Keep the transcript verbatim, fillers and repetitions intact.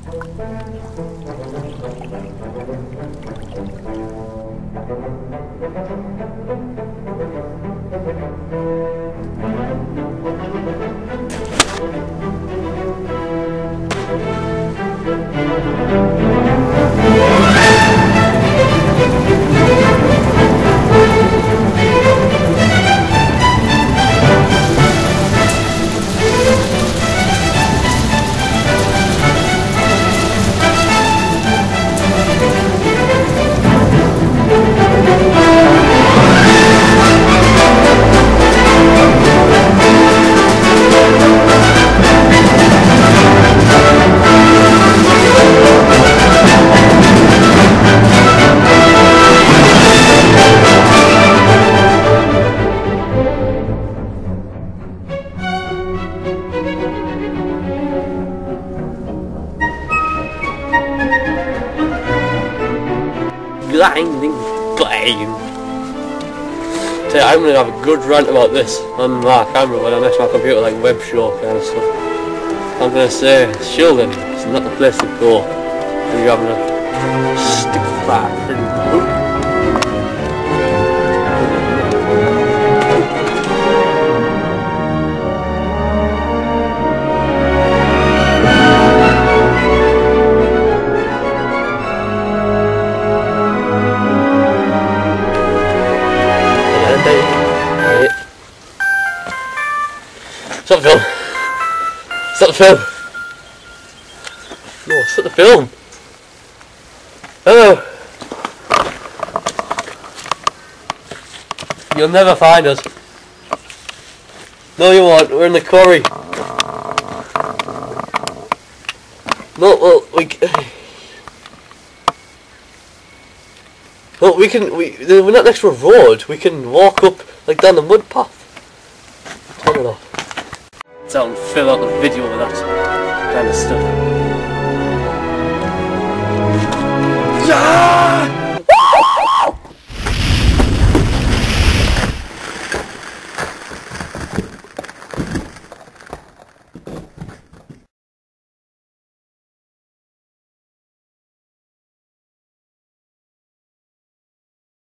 Blinding bang! So I'm gonna have a good rant about this on my camera when I mess my computer, like web show kind of stuff. I'm gonna say, children, it's not the place to go when you're having a stick back and whoop. Stop the film! Stop the film! No, stop the film! Oh! You'll never find us. No you won't, we're in the quarry. No, well, we... Well, we can... We, we're not next to a road, we can walk up, like, down the mud path. Turn it off. So I'll fill out the video with that kind of stuff. Yeah!